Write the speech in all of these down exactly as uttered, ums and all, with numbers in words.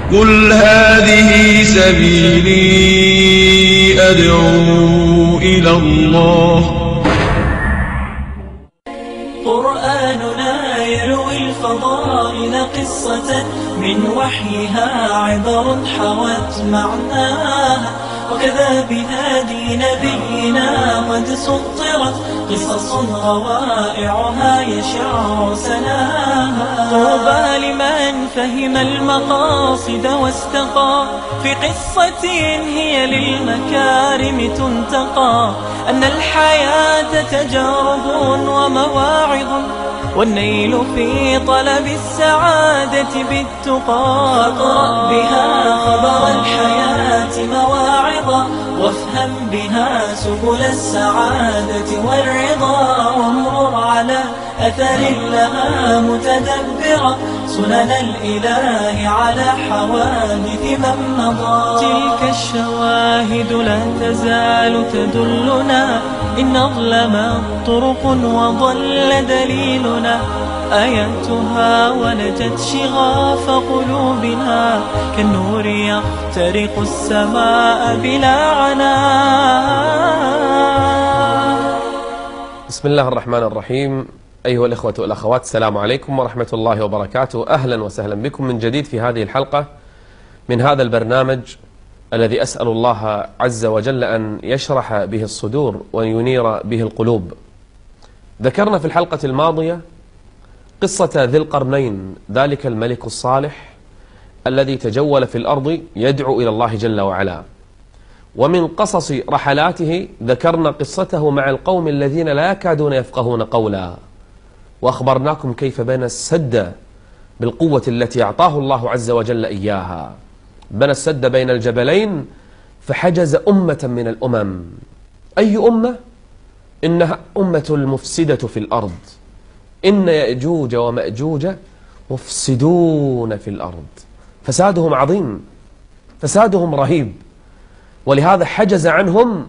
قل هذه سبيلي أدعو إلى الله. قرآننا يروي الفضائل قصة من وحيها عبر حوت معناها، وكذا بهادي نبينا قد سطرت قصص روائعها يشع سناها. طوبى لمن فهم المقاصد واستقى في قصة هي للمكارم تنتقى، أن الحياة تجارب ومواعظ، والنيل في طلب السعادة بالتقى. فاقرأ بها خبر الحياة مواعظا، وافهم بها سبل السعادة والرضا، وامرر على أثر لها متدبرا سنن الإله على حوادث من مضى. تلك الشواهد لا تزال تدلنا إن أظلمت طرق وضل دليلنا، آياتها ولجت شغاف قلوبنا كالنور يخترق السماء بلا عناء. بسم الله الرحمن الرحيم. أيها الإخوة والأخوات، السلام عليكم ورحمة الله وبركاته. أهلا وسهلا بكم من جديد في هذه الحلقة من هذا البرنامج الذي أسأل الله عز وجل أن يشرح به الصدور وينير به القلوب. ذكرنا في الحلقة الماضية قصة ذي القرنين، ذلك الملك الصالح الذي تجول في الأرض يدعو إلى الله جل وعلا. ومن قصص رحلاته ذكرنا قصته مع القوم الذين لا يكادون يفقهون قولا، وأخبرناكم كيف بنى السد بالقوة التي أعطاه الله عز وجل إياها. بنى السد بين الجبلين فحجز أمة من الأمم. أي أمة؟ إنها أمة المفسدة في الأرض. إن يأجوج ومأجوج مفسدون في الأرض، فسادهم عظيم، فسادهم رهيب، ولهذا حجز عنهم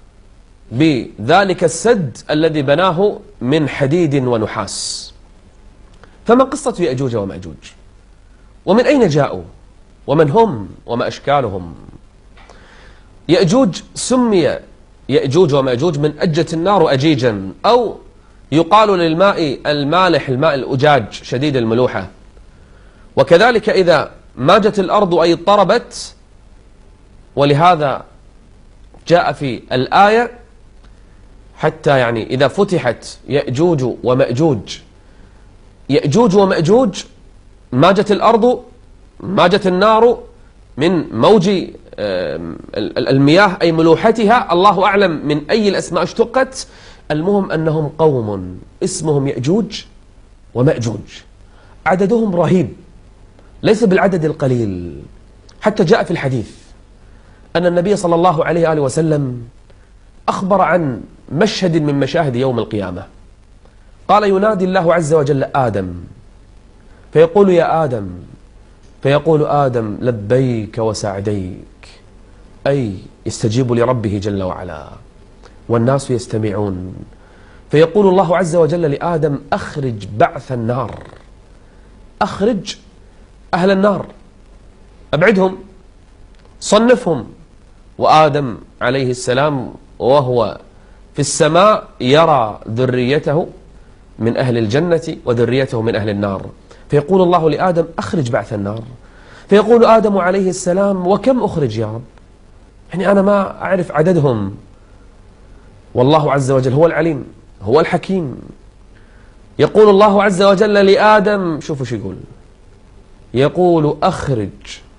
بذلك السد الذي بناه من حديد ونحاس. فما قصة يأجوج ومأجوج؟ ومن أين جاءوا؟ ومن هم؟ وما أشكالهم؟ يأجوج سمي يأجوج ومأجوج من أجة النار أجيجا، أو يقال للماء المالح الماء الأجاج شديد الملوحة. وكذلك إذا ماجت الأرض أي اضطربت، ولهذا جاء في الآية حتى يعني إذا فتحت يأجوج ومأجوج، يأجوج ومأجوج ماجت الأرض ماجت النار من موج المياه أي ملوحتها، الله أعلم من أي الأسماء اشتقت. المهم أنهم قوم اسمهم يأجوج ومأجوج، عددهم رهيب ليس بالعدد القليل. حتى جاء في الحديث أن النبي صلى الله عليه وآله وسلم أخبر عن مشهد من مشاهد يوم القيامة. قال: ينادي الله عز وجل آدم فيقول: يا آدم، فيقول آدم: لبيك وسعديك، أي يستجيب لربه جل وعلا، والناس يستمعون. فيقول الله عز وجل لآدم: أخرج بعث النار، أخرج أهل النار، أبعدهم، صنفهم. وآدم عليه السلام وهو في السماء يرى ذريته من أهل الجنة وذريته من أهل النار. فيقول الله لآدم: أخرج بعث النار. فيقول آدم عليه السلام: وكم أخرج يا رب؟ يعني أنا ما أعرف عددهم. والله عز وجل هو العليم هو الحكيم. يقول الله عز وجل لآدم، شوفوا شو يقول، يقول: أخرج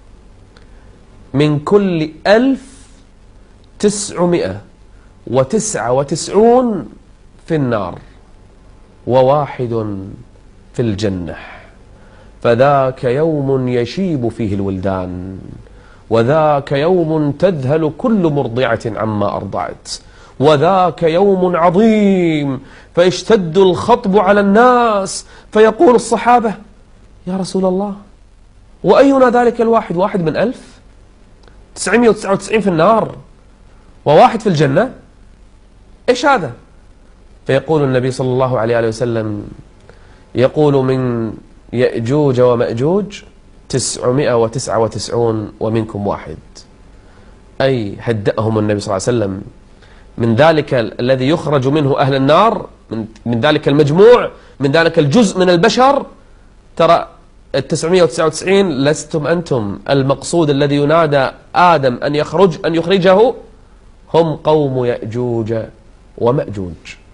من كل ألف تسعمائة وتسعة وتسعون في النار وواحد في الجنة، فذاك يوم يشيب فيه الولدان، وذاك يوم تذهل كل مرضعة عما أرضعت، وذاك يوم عظيم فيشتد الخطب على الناس. فيقول الصحابة: يا رسول الله، وأينا ذلك الواحد؟ واحد من ألف، تسعمائة وتسعة وتسعين في النار وواحد في الجنة، إيش هذا؟ فيقول النبي صلى الله عليه وسلم، يقول: من يأجوج ومأجوج تسعمائة وتسعة وتسعون ومنكم واحد. أي هدأهم النبي صلى الله عليه وسلم من ذلك الذي يخرج منه أهل النار، من, من ذلك المجموع، من ذلك الجزء من البشر. ترى التسعمائة وتسعة وتسعين لستم أنتم المقصود الذي ينادى آدم أن يخرج أن يخرجه، هم قوم يأجوج ومأجوج.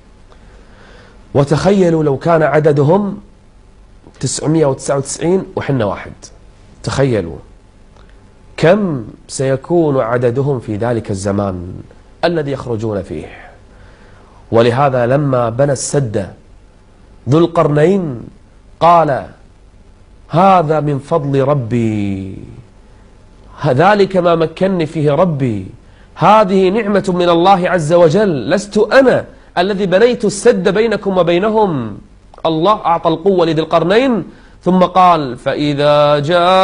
وتخيلوا لو كان عددهم تسعمائة وتسعة وتسعين وحنا واحد، تخيلوا كم سيكون عددهم في ذلك الزمان الذي يخرجون فيه. ولهذا لما بنى السد ذو القرنين قال: هذا من فضل ربي، ذلك ما مكنني فيه ربي، هذه نعمة من الله عز وجل، لست أنا الذي بنيت السد بينكم وبينهم، الله أعطى القوة لذي القرنين. ثم قال: فإذا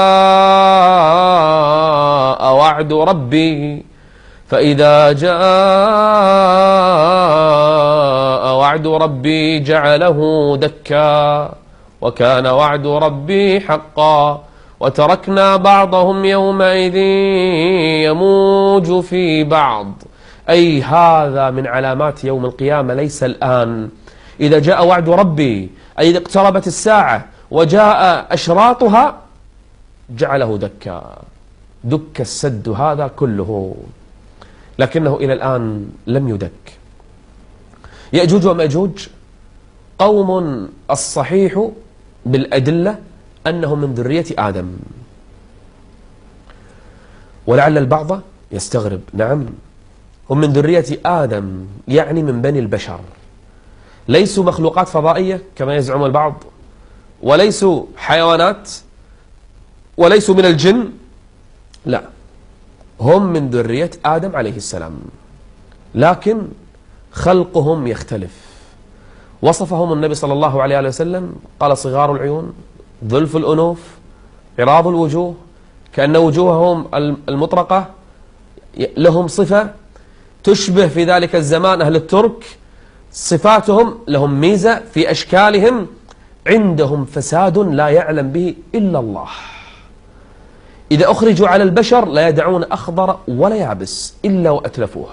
جاء وعد ربي فإذا جاء وعد ربي جعله دكا وكان وعد ربي حقا وتركنا بعضهم يومئذ يموج في بعض. أي هذا من علامات يوم القيامة، ليس الآن. إذا جاء وعد ربي أي إذا اقتربت الساعة وجاء أشراطها جعله دكا، دك السد هذا كله، لكنه إلى الآن لم يدك. يأجوج ومأجوج قوم الصحيح بالأدلة أنهم من ذرية آدم. ولعل البعض يستغرب، نعم هم من ذرية آدم، يعني من بني البشر، ليسوا مخلوقات فضائية كما يزعم البعض، وليسوا حيوانات، وليسوا من الجن، لا، هم من ذرية آدم عليه السلام، لكن خلقهم يختلف. وصفهم النبي صلى الله عليه وسلم قال: صغار العيون، ظلف الأنوف، عراض الوجوه، كأن وجوههم المطرقة لهم صفة تشبه في ذلك الزمان أهل الترك، صفاتهم لهم ميزة في أشكالهم، عندهم فساد لا يعلم به إلا الله. إذا أخرجوا على البشر لا يدعون أخضر ولا يابس إلا وأتلفوه.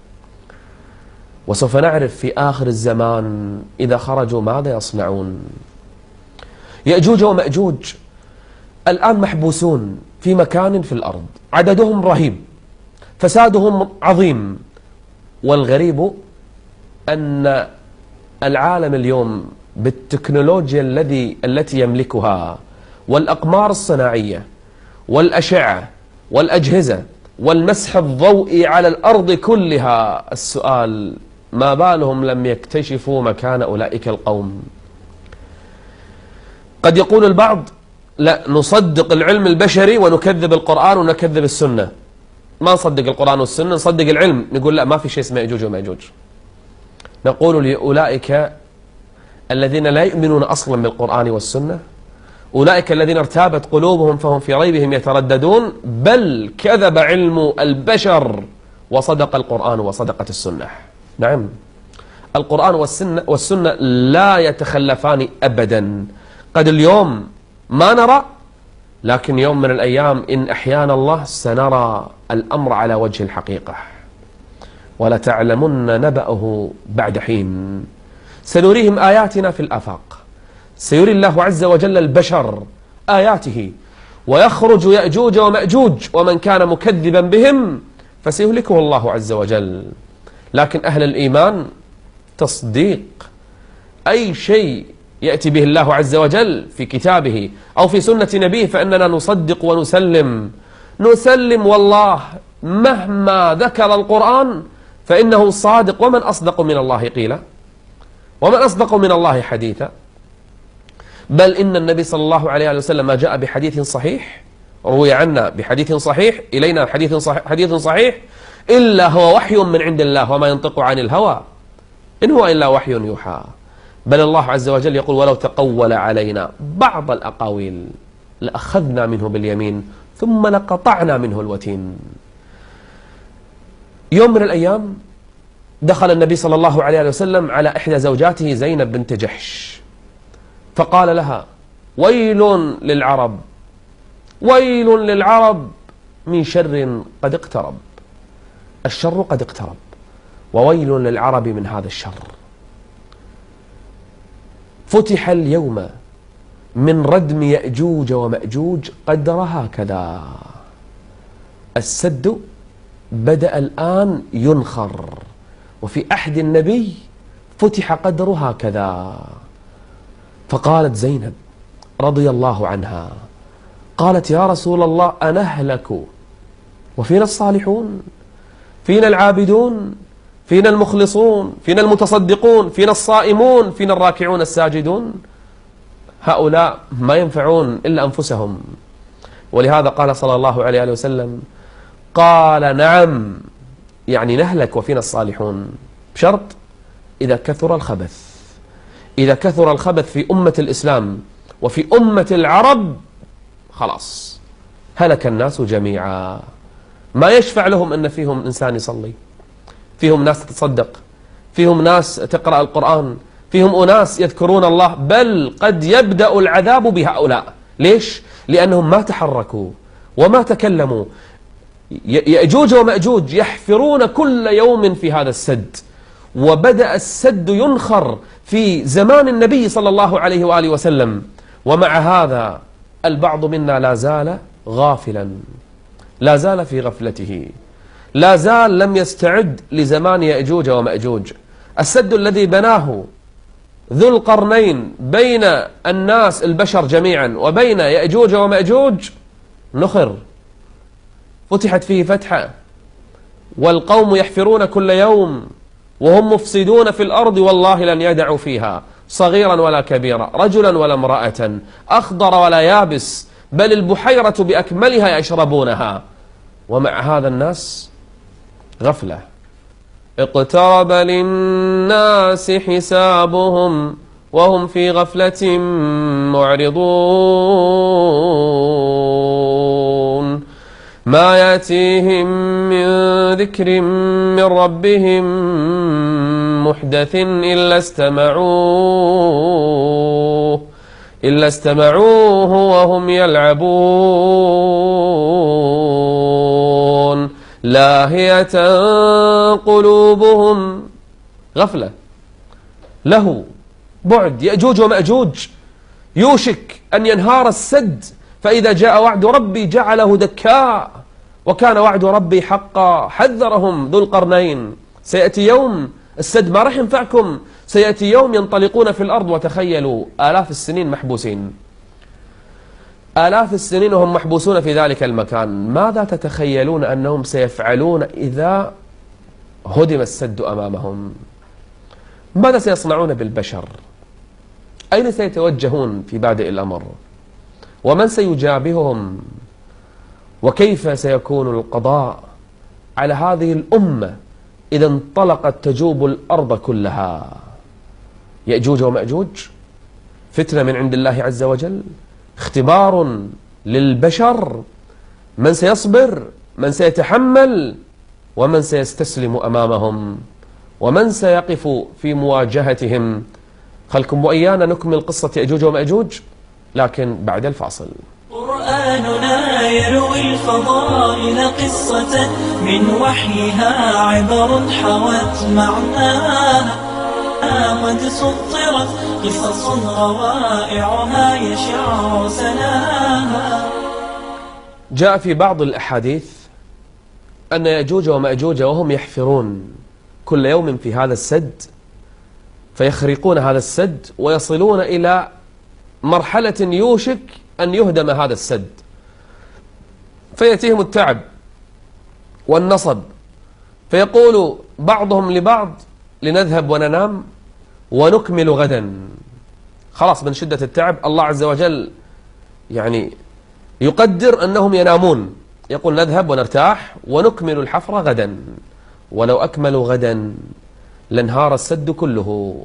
وسوف نعرف في آخر الزمان إذا خرجوا ماذا يصنعون. يأجوج ومأجوج الآن محبوسون في مكان في الأرض، عددهم رهيب، فسادهم عظيم. والغريب أن العالم اليوم بالتكنولوجيا الذي التي يملكها والأقمار الصناعية والأشعة والأجهزة والمسح الضوئي على الأرض كلها، السؤال: ما بالهم لم يكتشفوا مكان أولئك القوم؟ قد يقول البعض: لا، نصدق العلم البشري ونكذب القرآن ونكذب السنة. ما نصدق القرآن والسنة، نصدق العلم. نقول لا، ما في شيء اسمه يأجوج ومأجوج. نقول لأولئك الذين لا يؤمنون أصلا بالقرآن والسنة، أولئك الذين ارتابت قلوبهم فهم في ريبهم يترددون، بل كذب علم البشر وصدق القرآن وصدقت السنة. نعم، القرآن والسنة, والسنة لا يتخلفان أبدا. قد اليوم ما نرى، لكن يوم من الأيام إن أحيانا الله سنرى الأمر على وجه الحقيقة. ولتعلمن نبأه بعد حين، سنريهم آياتنا في الآفاق. سيري الله عز وجل البشر آياته، ويخرج يأجوج ومأجوج ومن كان مكذبا بهم فسيهلكه الله عز وجل. لكن أهل الإيمان تصديق أي شيء يأتي به الله عز وجل في كتابه أو في سنة نبيه، فإننا نصدق ونسلم. نسلم والله مهما ذكر القرآن فإنه صادق، ومن أصدق من الله قيلا، ومن أصدق من الله حديثا. بل إن النبي صلى الله عليه وسلم ما جاء بحديث صحيح، روي عنا بحديث صحيح إلينا حديث صحيح, حديث صحيح إلا هو وحي من عند الله وما ينطق عن الهوى إن هو إلا وحي يوحى. بل الله عز وجل يقول: ولو تقول علينا بعض الأقاويل لأخذنا منه باليمين ثم لقطعنا منه الوتين. يوم من الأيام دخل النبي صلى الله عليه وسلم على إحدى زوجاته زينب بنت جحش، فقال لها: ويل للعرب ويل للعرب من شر قد اقترب. الشر قد اقترب، وويل للعرب من هذا الشر. فتح اليوم من ردم يأجوج ومأجوج قدر هكذا. السد بدأ الآن ينخر، وفي عهد النبي فتح قدر هكذا. فقالت زينب رضي الله عنها، قالت يا رسول الله أنهلك وفينا الصالحون، فينا العابدون، فينا المخلصون، فينا المتصدقون، فينا الصائمون، فينا الراكعون الساجدون، هؤلاء ما ينفعون إلا أنفسهم. ولهذا قال صلى الله عليه وسلم، قال نعم، يعني نهلك وفينا الصالحون، بشرط إذا كثر الخبث. إذا كثر الخبث في أمة الإسلام وفي أمة العرب خلاص هلك الناس جميعا. ما يشفع لهم أن فيهم إنسان يصلي، فيهم ناس تتصدق، فيهم ناس تقرأ القرآن، فيهم أناس يذكرون الله، بل قد يبدأ العذاب بهؤلاء. ليش؟ لأنهم ما تحركوا وما تكلموا. يأجوج ومأجوج يحفرون كل يوم في هذا السد، وبدأ السد ينخر في زمان النبي صلى الله عليه وآله وسلم. ومع هذا البعض منا لا زال غافلا، لا زال في غفلته، لا زال لم يستعد لزمان يأجوج ومأجوج. السد الذي بناه ذو القرنين بين الناس البشر جميعا وبين يأجوج ومأجوج نخر، فتحت فيه فتحة، والقوم يحفرون كل يوم وهم مفسدون في الأرض، والله لن يدعوا فيها صغيرا ولا كبيرا، رجلا ولا امرأة، أخضر ولا يابس، بل البحيرة بأكملها يشربونها. ومع هذا الناس غفلة. اقترب للناس حسابهم وهم في غفلة معرضون. ما يأتيهم من ذكر من ربهم محدث إلا استمعوه إلا استمعوه وهم يلعبون لاهية قلوبهم. غفلة، له بعد. يأجوج ومأجوج يوشك أن ينهار السد، فإذا جاء وعد ربي جعله دكاء، وكان وعد ربي حقا. حذرهم ذو القرنين، سيأتي يوم السد ما راح ينفعكم، سيأتي يوم ينطلقون في الأرض. وتخيلوا آلاف السنين محبوسين، آلاف السنين وهم محبوسون في ذلك المكان. ماذا تتخيلون أنهم سيفعلون إذا هدم السد أمامهم؟ ماذا سيصنعون بالبشر؟ أين سيتوجهون في بادئ الأمر؟ ومن سيجابههم؟ وكيف سيكون القضاء على هذه الأمة إذا انطلقت تجوب الأرض كلها؟ يأجوج ومأجوج فتنة من عند الله عز وجل، اختبار للبشر، من سيصبر، من سيتحمل، ومن سيستسلم أمامهم، ومن سيقف في مواجهتهم. خلكم وإيانا نكمل قصة يأجوج ومأجوج لكن بعد الفاصل. قرآننا يروي الفضائل قصة من وحيها عبر حوت معناها، قد سطرت قصص روائعها يشع سناها. جاء في بعض الأحاديث أن يأجوج ومأجوج وهم يحفرون كل يوم في هذا السد، فيخرقون هذا السد ويصلون إلى مرحلة يوشك أن يهدم هذا السد، فيأتيهم التعب والنصب، فيقول بعضهم لبعض لنذهب وننام ونكمل غدا. خلاص من شدة التعب الله عز وجل يعني يقدر أنهم ينامون، يقول نذهب ونرتاح ونكمل الحفر غدا. ولو أكملوا غدا لانهار السد كله،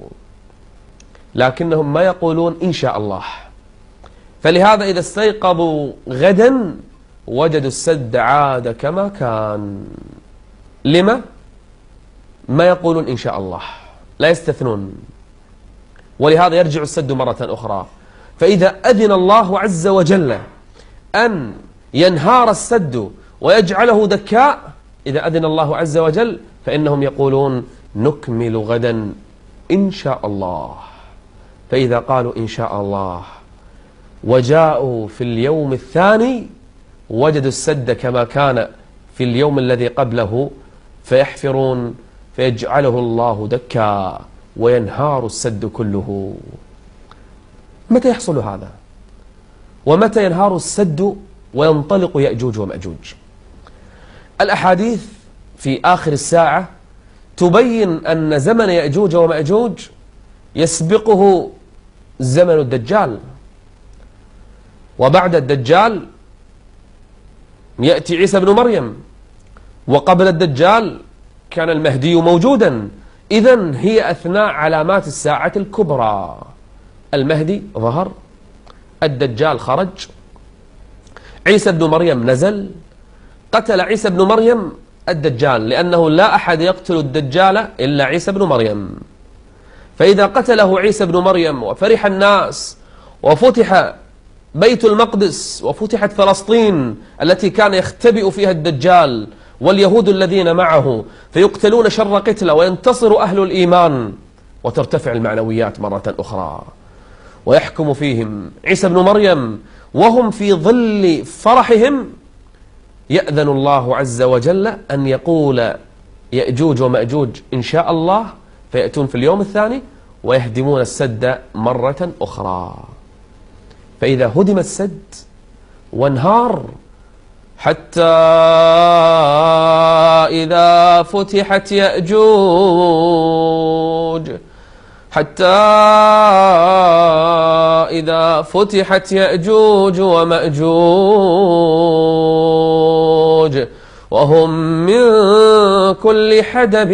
لكنهم ما يقولون إن شاء الله. فلهذا إذا استيقظوا غدا وجدوا السد عاد كما كان. لما؟ ما يقولون إن شاء الله، لا يستثنون. ولهذا يرجع السد مرة أخرى. فإذا أذن الله عز وجل أن ينهار السد ويجعله دكاء، إذا أذن الله عز وجل فإنهم يقولون نكمل غدا إن شاء الله. فإذا قالوا إن شاء الله وجاءوا في اليوم الثاني وجدوا السد كما كان في اليوم الذي قبله، فيحفرون فيجعله الله دكا وينهار السد كله. متى يحصل هذا؟ ومتى ينهار السد وينطلق يأجوج ومأجوج؟ الأحاديث في آخر الساعة تبين أن زمن يأجوج ومأجوج يسبقه زمن الدجال، وبعد الدجال يأتي عيسى بن مريم، وقبل الدجال كان المهدي موجودا. إذن هي أثناء علامات الساعة الكبرى. المهدي ظهر، الدجال خرج، عيسى بن مريم نزل، قتل عيسى بن مريم الدجال، لأنه لا أحد يقتل الدجال إلا عيسى بن مريم. فإذا قتله عيسى بن مريم وفرح الناس وفتح بيت المقدس وفتحت فلسطين التي كان يختبئ فيها الدجال واليهود الذين معه، فيقتلون شر قتلى وينتصر أهل الإيمان وترتفع المعنويات مرة أخرى، ويحكم فيهم عيسى بن مريم وهم في ظل فرحهم. يأذن الله عز وجل أن يقول يأجوج ومأجوج إن شاء الله، فيأتون في اليوم الثاني ويهدمون السد مرة أخرى. فإذا هدم السد وانهار، حتى إذا فتحت يأجوج حتى إذا فتحت يأجوج ومأجوج وهم من كل حدب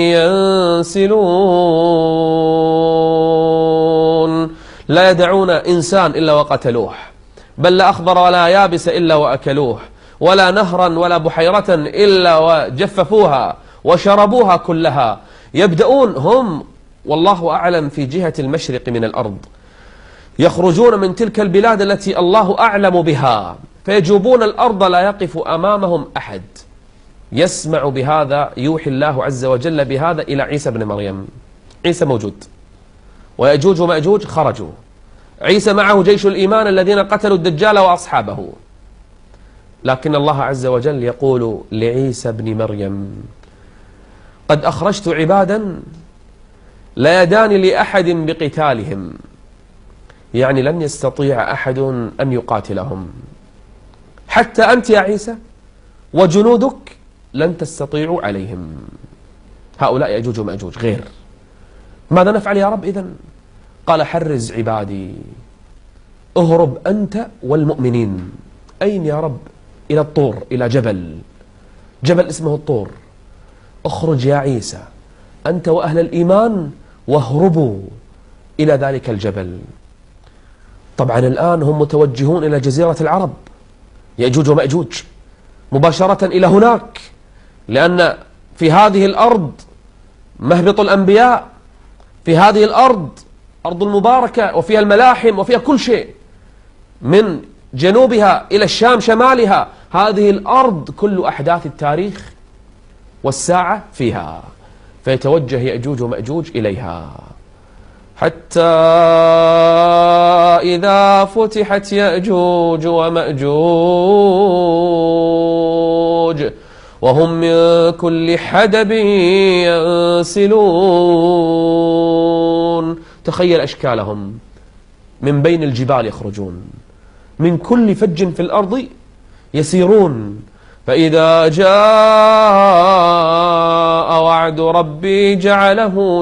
ينسلون، لا يدعون إنسان إلا وقتلوه، بل لا أخضر ولا يابس إلا وأكلوه، ولا نهرا ولا بحيرة إلا وجففوها وشربوها كلها. يبدأون هم والله أعلم في جهة المشرق من الأرض، يخرجون من تلك البلاد التي الله أعلم بها، فيجوبون الأرض لا يقف أمامهم أحد. يسمع بهذا، يوحي الله عز وجل بهذا إلى عيسى بن مريم. عيسى موجود، ويأجوج ومأجوج خرجوا، عيسى معه جيش الإيمان الذين قتلوا الدجال وأصحابه. لكن الله عز وجل يقول لعيسى بن مريم قد أخرجت عبادا لا يدان لأحد بقتالهم، يعني لن يستطيع أحد أن يقاتلهم، حتى أنت يا عيسى وجنودك لن تستطيعوا عليهم. هؤلاء يأجوج ومأجوج غير. ماذا نفعل يا رب إذن؟ قال حرز عبادي، اهرب أنت والمؤمنين. أين يا رب؟ إلى الطور، إلى جبل جبل اسمه الطور. اخرج يا عيسى أنت وأهل الإيمان واهربوا إلى ذلك الجبل. طبعا الآن هم متوجهون إلى جزيرة العرب، يأجوج ومأجوج مباشرة إلى هناك، لأن في هذه الأرض مهبط الأنبياء، في هذه الأرض أرض المباركة وفيها الملاحم وفيها كل شيء، من جنوبها إلى الشام شمالها، هذه الأرض كل أحداث التاريخ والساعة فيها، فيتوجه يأجوج ومأجوج إليها. حتى إذا فتحت يأجوج ومأجوج وهم من كل حدب ينسلون. تخيل أشكالهم، من بين الجبال يخرجون، من كل فج في الأرض يسيرون. فإذا جاء وعد ربي جعله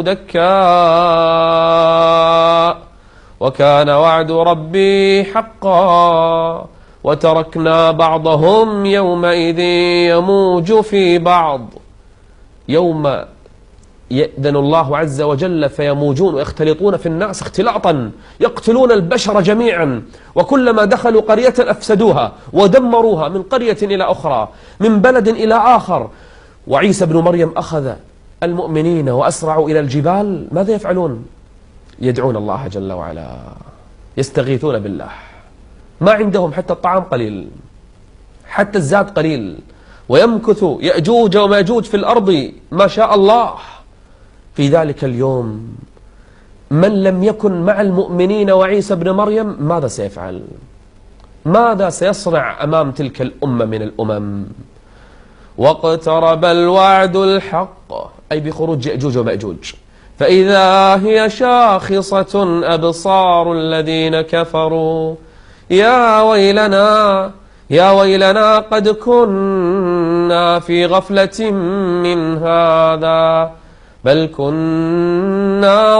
دكا وكان وعد ربي حقا وتركنا بعضهم يومئذ يموج في بعض. يوم يأذن الله عز وجل فيموجون ويختلطون في الناس اختلاطا، يقتلون البشر جميعا، وكلما دخلوا قرية أفسدوها ودمروها، من قرية إلى أخرى، من بلد إلى آخر. وعيسى بن مريم أخذ المؤمنين وأسرعوا إلى الجبال. ماذا يفعلون؟ يدعون الله جل وعلا، يستغيثون بالله. ما عندهم حتى الطعام قليل، حتى الزاد قليل، ويمكث يأجوج ومأجوج في الأرض ما شاء الله. في ذلك اليوم من لم يكن مع المؤمنين وعيسى ابن مريم ماذا سيفعل؟ ماذا سيصنع أمام تلك الأمة من الأمم؟ واقترب الوعد الحق، أي بخروج يأجوج ومأجوج، فإذا هي شاخصة أبصار الذين كفروا يا ويلنا يا ويلنا قد كنا في غفلة من هذا بل كنا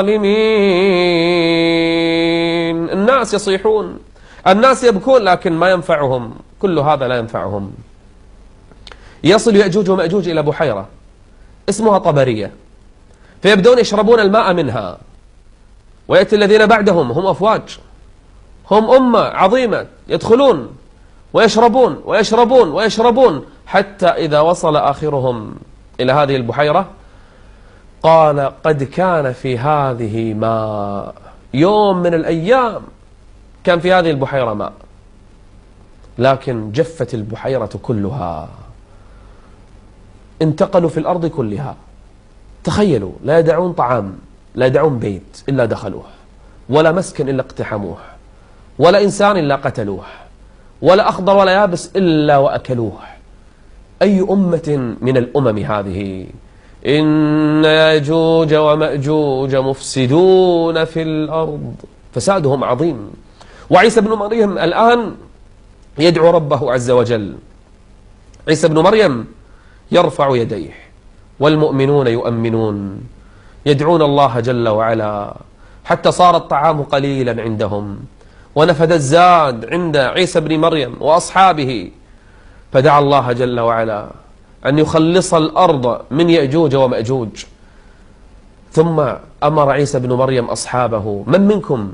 ظالمين. الناس يصيحون، الناس يبكون، لكن ما ينفعهم، كل هذا لا ينفعهم. يصل يأجوج ومأجوج إلى بحيرة اسمها طبرية، فيبدون يشربون الماء منها، ويأتي الذين بعدهم هم أفواج، هم أمة عظيمة، يدخلون ويشربون ويشربون ويشربون، حتى إذا وصل آخرهم إلى هذه البحيرة قال قد كان في هذه ماء، يوم من الأيام كان في هذه البحيرة ماء، لكن جفت البحيرة كلها. انتقلوا في الأرض كلها، تخيلوا، لا يدعون طعام، لا يدعون بيت إلا دخلوه، ولا مسكن إلا اقتحموه، ولا إنسان إلا قتلوه، ولا أخضر ولا يابس إلا وأكلوه. أي أمة من الأمم هذه؟ إن يأجوج ومأجوج مفسدون في الأرض، فسادهم عظيم. وعيسى بن مريم الآن يدعو ربه عز وجل. عيسى بن مريم يرفع يديه والمؤمنون يؤمنون، يدعون الله جل وعلا، حتى صار الطعام قليلا عندهم، ونفد الزاد عند عيسى بن مريم وأصحابه، فدعا الله جل وعلا أن يخلص الأرض من يأجوج ومأجوج. ثم أمر عيسى بن مريم أصحابه: من منكم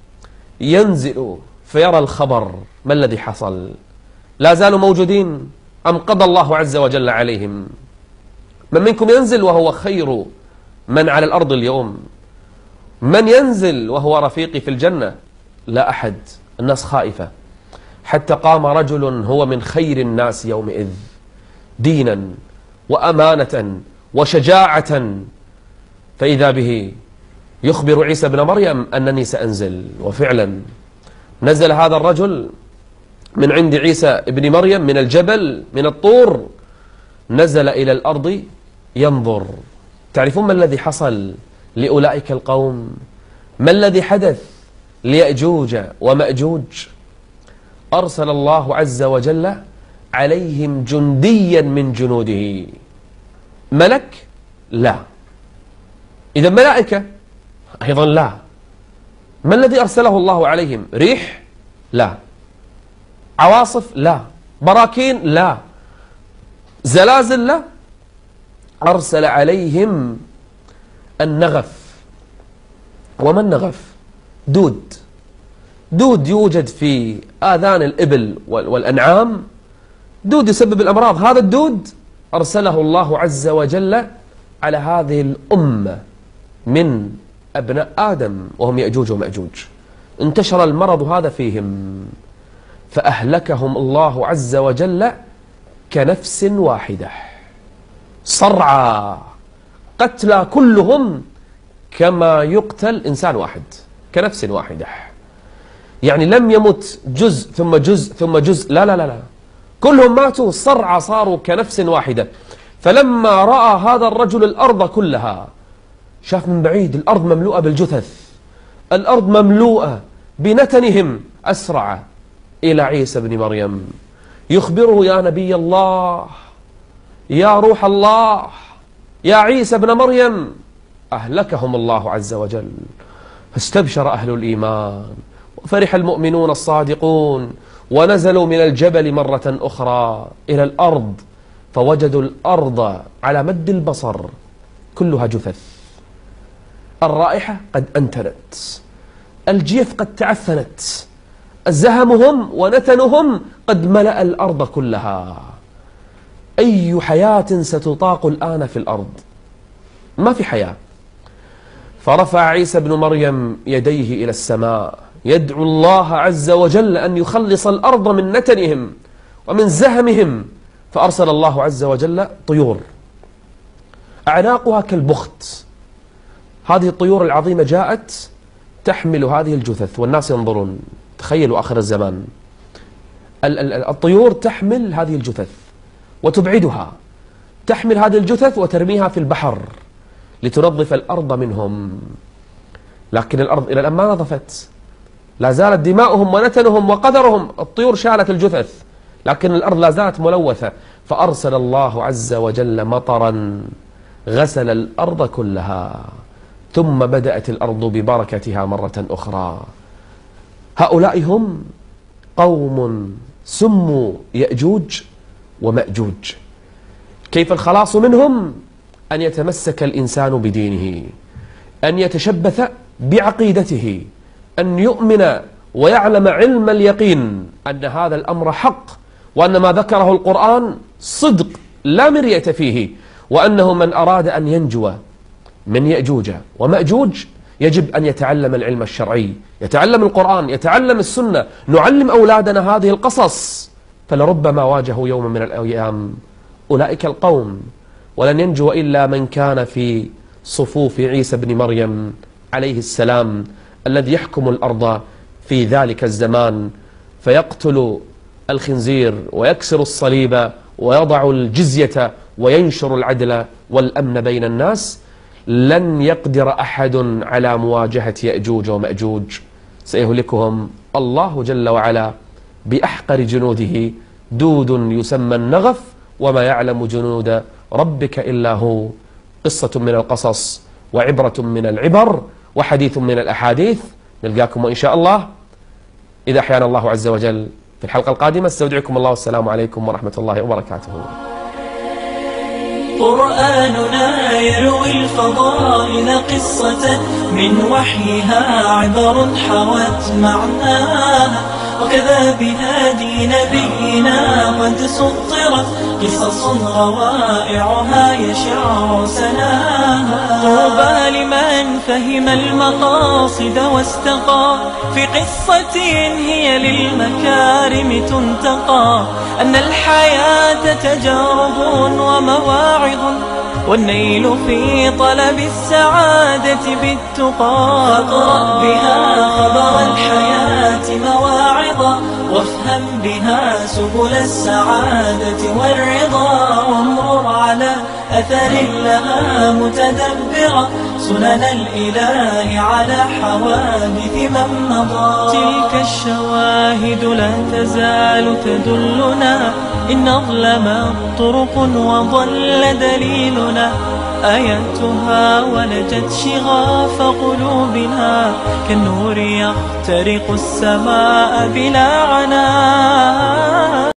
ينزل فيرى الخبر؟ ما الذي حصل؟ لا زالوا موجودين أم قضى الله عز وجل عليهم؟ من منكم ينزل وهو خير من على الأرض اليوم؟ من ينزل وهو رفيقي في الجنة؟ لا أحد. الناس خائفة، حتى قام رجل هو من خير الناس يومئذ دينا وأمانة وشجاعة، فإذا به يخبر عيسى بن مريم أنني سأنزل. وفعلا نزل هذا الرجل من عند عيسى بن مريم من الجبل، من الطور، نزل إلى الأرض ينظر. تعرفون ما الذي حصل لأولئك القوم؟ ما الذي حدث ليأجوج ومأجوج؟ أرسل الله عز وجل عليهم جنديا من جنوده. ملك؟ لا. إذا ملائكة؟ أيضا لا. ما الذي أرسله الله عليهم؟ ريح؟ لا. عواصف؟ لا. براكين؟ لا. زلازل؟ لا. أرسل عليهم النغف. وما النغف؟ دود. دود يوجد في آذان الإبل والأنعام، دود يسبب الأمراض. هذا الدود أرسله الله عز وجل على هذه الأمة من أبناء آدم وهم يأجوج ومأجوج. انتشر المرض هذا فيهم فأهلكهم الله عز وجل كنفس واحدة، صرعى قتلى كلهم كما يقتل إنسان واحد، كنفس واحدة. يعني لم يمت جزء ثم جزء ثم جزء، لا لا لا لا، كلهم ماتوا صرعى، صاروا كنفس واحدة. فلما رأى هذا الرجل الأرض كلها، شاف من بعيد الأرض مملوءة بالجثث، الأرض مملوءة بنتنهم، أسرع إلى عيسى بن مريم يخبره: يا نبي الله، يا روح الله، يا عيسى بن مريم. أهلكهم الله عز وجل. فاستبشر أهل الإيمان وفرح المؤمنون الصادقون، ونزلوا من الجبل مرة أخرى إلى الأرض، فوجدوا الأرض على مد البصر كلها جثث، الرائحة قد أنتنت، الجيف قد تعفنت، زهمهم ونتنهم قد ملأ الأرض كلها. أي حياة ستطاق الآن في الأرض؟ ما في حياة. فرفع عيسى بن مريم يديه إلى السماء يدعو الله عز وجل أن يخلص الأرض من نتنهم ومن زهمهم، فأرسل الله عز وجل طيور أعناقها كالبخت. هذه الطيور العظيمة جاءت تحمل هذه الجثث والناس ينظرون. تخيلوا آخر الزمان الطيور تحمل هذه الجثث وتبعدها، تحمل هذه الجثث وترميها في البحر لتنظف الأرض منهم. لكن الأرض إلى الآن ما نظفت، لا زالت دماؤهم ونتنهم وقدرهم. الطيور شالت الجثث لكن الأرض لا زالت ملوثة، فأرسل الله عز وجل مطرا غسل الأرض كلها، ثم بدأت الأرض ببركتها مرة أخرى. هؤلاء هم قوم سموا يأجوج ومأجوج. كيف الخلاص منهم؟ أن يتمسك الإنسان بدينه، أن يتشبث بعقيدته، أن يؤمن ويعلم علم اليقين أن هذا الأمر حق، وأن ما ذكره القرآن صدق لا مرية فيه، وأنه من أراد أن ينجو من يأجوج ومأجوج يجب أن يتعلم العلم الشرعي، يتعلم القرآن، يتعلم السنة. نعلم أولادنا هذه القصص، فلربما واجهوا يوم من الأيام أولئك القوم، ولن ينجو إلا من كان في صفوف عيسى بن مريم عليه السلام الذي يحكم الأرض في ذلك الزمان، فيقتل الخنزير ويكسر الصليب ويضع الجزية وينشر العدل والأمن بين الناس. لن يقدر أحد على مواجهة يأجوج ومأجوج، سيهلكهم الله جل وعلا بأحقر جنوده، دود يسمى النغف، وما يعلم جنود ربك إلا هو. قصة من القصص وعبرة من العبر وحديث من الأحاديث. نلقاكم إن شاء الله إذا أحيانا الله عز وجل في الحلقة القادمة. استودعكم الله والسلام عليكم ورحمة الله وبركاته. قرآننا يروي الفضائل قصة من وحيها عبر حوت معناها، وكذا بهادي نبينا قد سطرت قصص روائعها يشع سناها. طوبى لمن فهم المقاصد واستقى في قصة هي للمكارم تنتقى، أن الحياة تجارب ومواعظ، والنيل في طلب السعادة بالتقى. فاقرأ بها خبر الحياة مواعظا، وافهم بها سبل السعادة والرضا، وامرر على أثر لها متدبرا سنن الإله على حوادث من مضى. تلك الشواهد لا تزال تدلنا، إن أظلم طرق وضل دليلنا، آياتها ولجت شغاف قلوبنا، كالنور يخترق السماء بلا عناء.